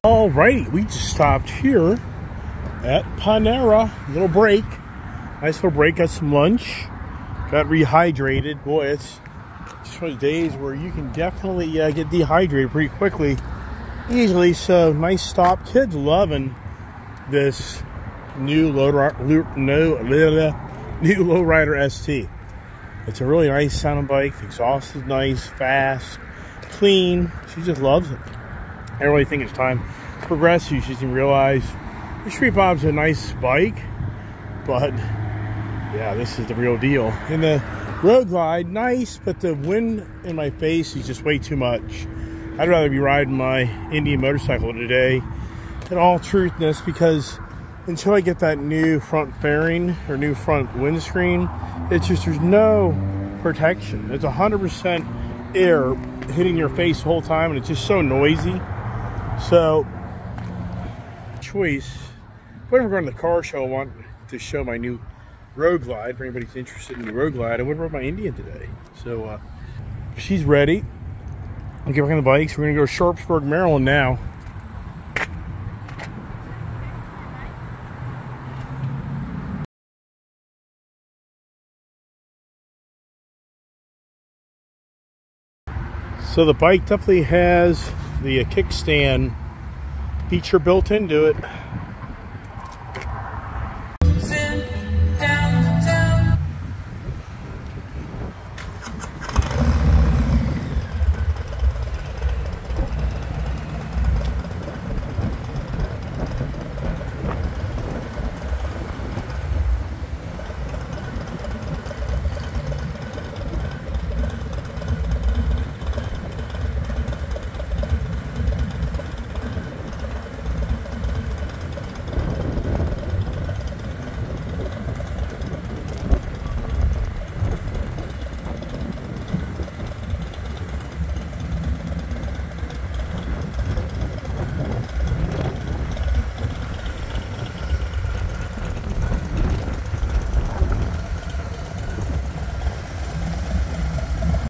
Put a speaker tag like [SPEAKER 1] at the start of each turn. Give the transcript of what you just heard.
[SPEAKER 1] All right, we just stopped here at Panera. Little break. Nice little break. Got some lunch. Got rehydrated. Boy, it's just one of the days where you can definitely get dehydrated pretty quickly. Easily. So, nice stop. Kids loving this new Lowrider ST. It's a really nice sounding bike. The exhaust is nice, fast, clean. She just loves it. I really think it's time to progress. She doesn't realize the Street Bob's a nice bike, but yeah, this is the real deal. And the Road Glide, nice, but the wind in my face is just way too much. I'd rather be riding my Indian motorcycle today in all truthness, because until I get that new front fairing or new front windscreen, it's just, there's no protection. It's 100% air hitting your face the whole time, and it's just so noisy. So, choice. When we're going to the car show, I want to show my new Road Glide. For anybody who's interested in the Road Glide, I would ride my Indian today. So, she's ready. I'll get back on the bikes. We're going to go to Sharpsburg, Maryland now. So the bike definitely has the kickstand feature built into it.